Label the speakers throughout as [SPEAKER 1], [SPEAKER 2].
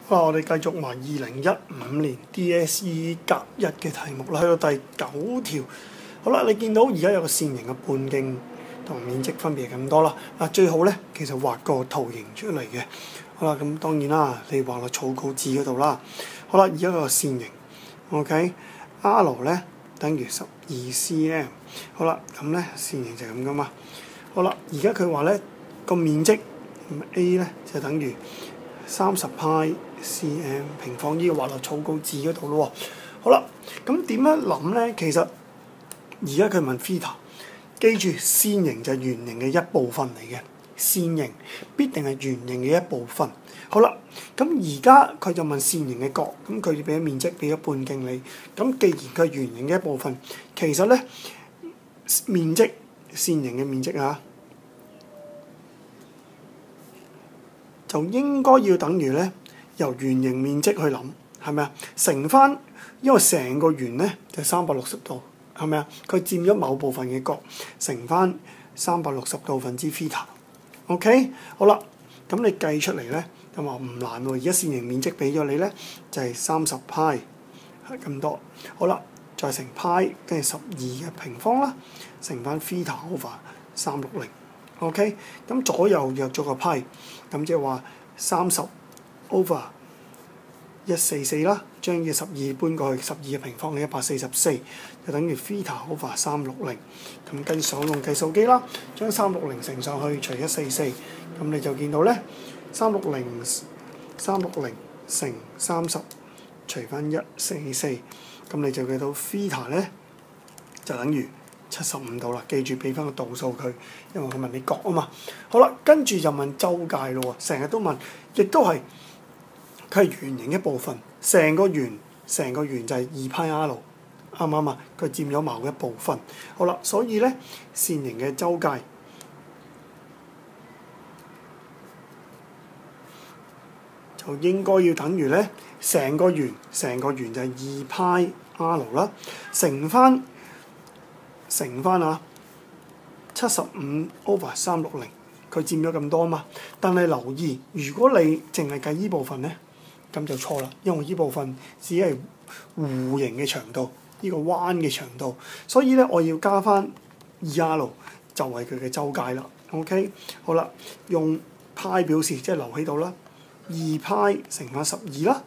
[SPEAKER 1] 好啦，我哋繼續埋2015年 DSE 甲1嘅題目啦，去到第9條。好啦，你見到而家有個線形嘅半徑同面積分別係咁多啦。嗱，最好咧其實畫個圖形出嚟嘅。好啦，咁當然啦，你畫落草稿紙嗰度啦。好啦，而家個線形 ，OK，R 咧等於12 cm。好啦，咁咧線形就係咁噶嘛。好啦，而家佢話咧個面積A 咧就等於30派 cm 平方，呢個畫落草稿紙嗰度咯喎。好啦，咁點樣諗咧？其實而家佢問 theta， 記住線形就係圓形嘅一部分嚟嘅，線形必定係圓形嘅一部分。好啦，咁而家佢就問線形嘅角，咁佢俾咗面積，俾咗半徑你。咁既然佢係圓形嘅一部分，其實咧面積線形嘅面積啊，就應該要等於咧由圓形面積去諗，係咪啊？乘翻，因為成個圓咧就360度，係咪啊？佢佔咗某部分嘅角，乘翻360度分之 theta。OK， 好啦，咁你計出嚟咧，咁話唔難喎。而家線形面積俾咗你咧，就係30派咁多。好啦，再乘派，跟住12嘅平方啦，乘翻 theta over 360。OK， 咁左右約咗個派，咁即係話30 over 144啦，將嘅12搬過去，12嘅平方係144，就等於 theta over 360。咁跟手用計數機啦，將360乘上去除144，咁你就見到咧360乘30除翻144，咁你就計到 theta 咧就等於75度啦。記住俾翻個度數佢，因為佢問你角啊嘛。好啦，跟住就問周界咯喎，成日都問，亦都係佢係圓形一部分，成個圓就係2派 r， 啱唔啱啊？佢佔咗某一部分。好啦，所以咧線形嘅周界就應該要等於咧成個圓就係2派 r 啦，乘翻啊75 over 360，佢佔咗咁多啊嘛。但係留意，如果你淨係計依部分咧，咁就錯啦，因為依部分只係弧形嘅長度，呢個彎嘅長度，所以咧我要加翻 2r 就係佢嘅周界啦。OK， 好啦，用派表示，即係留喺度啦。2派乘翻12啦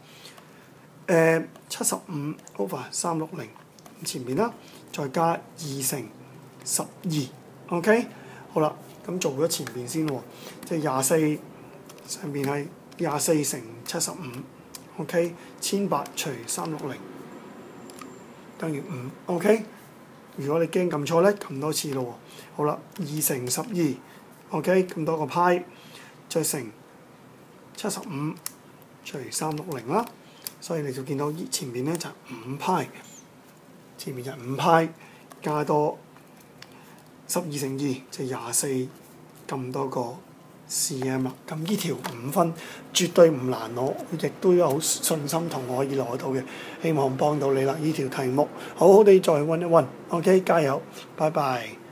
[SPEAKER 1] ，75 over 360，前面啦，再加2乘12。OK， 好啦，咁做咗前邊先喎，即係24上邊係24乘75。OK， 1800除360等於5。OK， 如果你驚撳錯咧，撳多次咯喎。好啦，2乘12。OK， 咁多個派，再乘75除360啦，所以你就見到前面咧就係5派，前面就係5派加多12乘2就24咁多個 cm 啦。咁呢條5分絕對唔難攞，亦都有好信心同我可以攞到嘅，希望幫到你啦。呢條題目好好地再溫一溫。OK， 加油，拜拜。